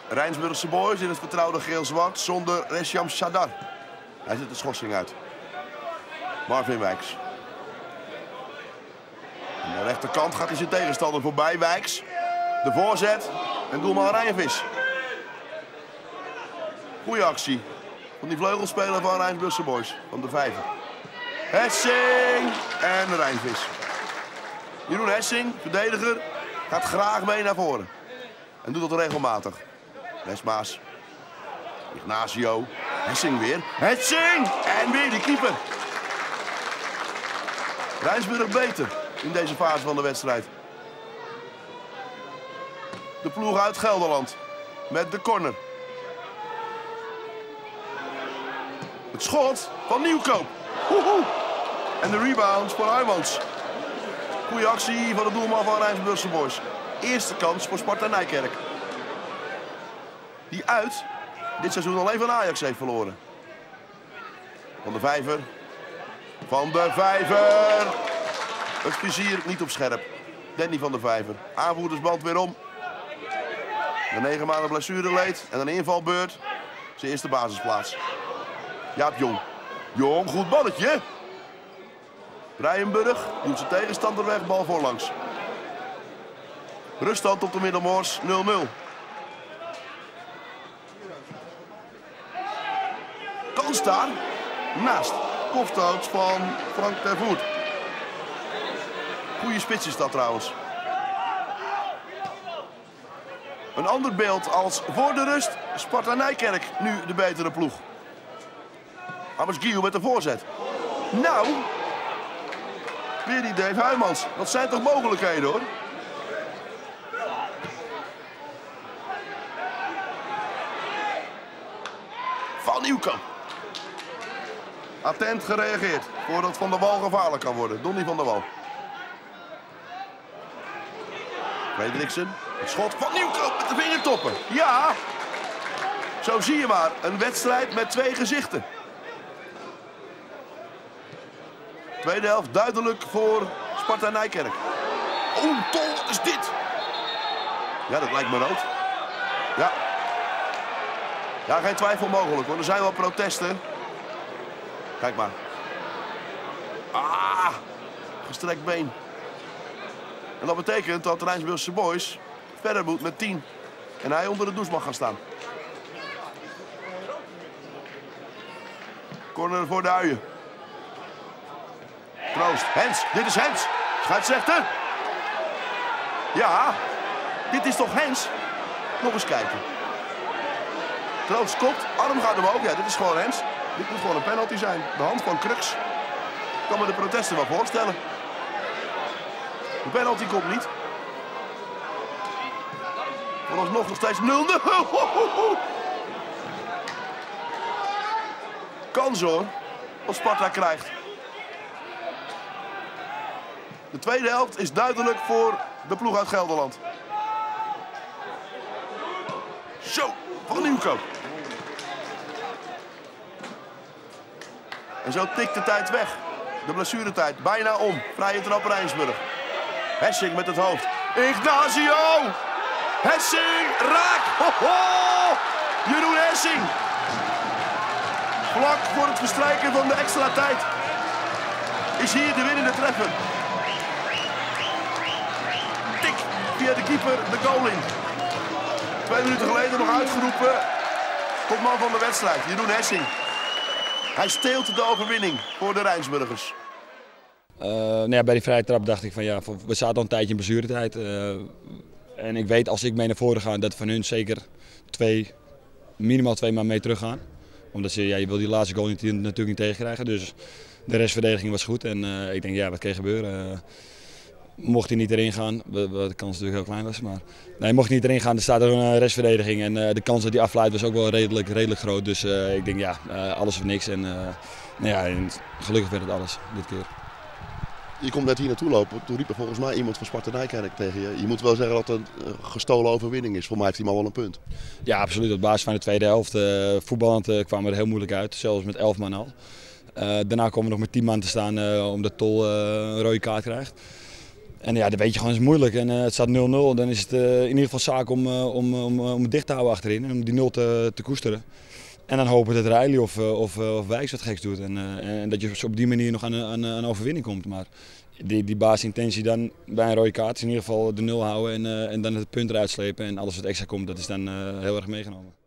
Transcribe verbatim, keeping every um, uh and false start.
Rijnsburgse Boys in het vertrouwde geel-zwart zonder Resham Sadar. Hij zet de schorsing uit. Marvin Wijks. Aan de rechterkant gaat hij zijn tegenstander voorbij. Wijks. De voorzet. En doelman Rijnvis. Goeie actie van die vleugelspeler van Rijnsburgse Boys. Van de vijver. Hessing en Rijnvis. Jeroen Hessing, verdediger, gaat graag mee naar voren. En doet dat regelmatig. Lesmaas. Ignacio. Hessing weer. Hessing! En weer die keeper. Rijnsburg beter in deze fase van de wedstrijd. De ploeg uit Gelderland. Met de corner. Het schot van Nieuwkoop. Woehoe. En de rebound voor Huymans. Goeie actie van de doelman van Rijnsburgse Boys. Eerste kans voor Sparta Nijkerk. Die uit dit seizoen alleen van Ajax heeft verloren. Van de vijver. Van de vijver. Het vizier niet op scherp. Danny van de Vijver. Aanvoerdersband weer om. De negen maanden blessure leed en een invalbeurt. Zijn eerste basisplaats. Jaap Jong. Jong, goed balletje. Rijenburg doet zijn tegenstander weg, bal voorlangs. Ruststand op de Middelmoors nul nul. Kans daar. Naast. Kopstoot van Frank ter Voet. Goeie spits is dat trouwens. Een ander beeld als voor de rust. Sparta Nijkerk nu de betere ploeg. Amos Guillou met de voorzet. Nou. Weer die Dave Huymans. Dat zijn toch mogelijkheden hoor. Van Nieuwkamp. Attent gereageerd. Voordat Van der Wal gevaarlijk kan worden. Donny van der Wal. Frederiksen. Het schot van Nieuwkamp met de vingertoppen. Ja. Zo zie je maar. Een wedstrijd met twee gezichten. Tweede helft duidelijk voor Sparta Nijkerk. Oh, Tol, wat is dit? Ja, dat lijkt me rood. Ja. Ja, geen twijfel mogelijk, hoor. Er zijn wel protesten. Kijk maar. Ah, gestrekt been. En dat betekent dat de Rijnsburgse Boys verder moet met tien. En hij onder de douche mag gaan staan. Corner voor de Uien. Troost. Hens. Dit is Hens. Scheidsrechter. Ja. Dit is toch Hens? Nog eens kijken. Troost kopt. Arm gaat omhoog. Ja, dit is gewoon Hens. Dit moet gewoon een penalty zijn. De hand van Crux. Ik kan me de protesten wel voorstellen. De penalty komt niet. Vooralsnog nog steeds nul nul. Kans hoor. Wat Sparta krijgt. De tweede helft is duidelijk voor de ploeg uit Gelderland. Zo, van Nieuwkoop. En zo tikt de tijd weg. De blessuretijd bijna om. Vrije trap Rijnsburg. Hessing met het hoofd. Ignacio! Hessing raak! Ho, ho! Jeroen Hessing. Vlak voor het verstrijken van de extra tijd is hier de winnende treffer. Tik via de keeper de goal in. Twee minuten geleden nog uitgeroepen tot man van de wedstrijd, Jeroen Hessing. Hij steelt de overwinning voor de Rijnsburgers. Uh, nou ja, bij die vrije trap dacht ik van ja, we zaten al een tijdje in blessuretijd. Uh, en ik weet als ik mee naar voren ga dat van hun zeker twee, minimaal twee maal mee terug gaan. Omdat ze, ja, je wil die laatste goal niet, natuurlijk niet tegenkrijgen. Dus de restverdediging was goed. En uh, ik denk ja, wat kan gebeuren? Uh, mocht hij niet erin gaan, wat de kans natuurlijk heel klein was. Maar nee, mocht hij niet erin gaan, dan staat er een restverdediging. En uh, de kans dat hij afleidt was ook wel redelijk, redelijk groot. Dus uh, ik denk ja, uh, alles of niks. En, uh, nou ja, en gelukkig werd het alles dit keer. Je komt net hier naartoe lopen, toen riep er volgens mij iemand van Sparta Nijkerk tegen je. Je moet wel zeggen dat het een gestolen overwinning is. Voor mij heeft hij maar wel een punt. Ja, absoluut. Op basis van de tweede helft. Uh, voetballend uh, kwamen we er heel moeilijk uit, zelfs met elf man al. Uh, daarna komen we nog met tien man te staan uh, omdat Tol uh, een rode kaart krijgt. En ja, dat weet je gewoon, is moeilijk. En uh, het staat nul nul, dan is het uh, in ieder geval zaak om, uh, om, om, om het dicht te houden achterin en om die nul te, te koesteren. En dan hopen dat Riley of, of, of Wijks wat geks doet en, uh, en dat je op die manier nog aan een aan overwinning komt. Maar die, die basisintentie dan bij een rode kaart is in ieder geval de nul houden en, uh, en dan het punt eruit slepen en alles wat extra komt, dat is dan uh, heel erg meegenomen.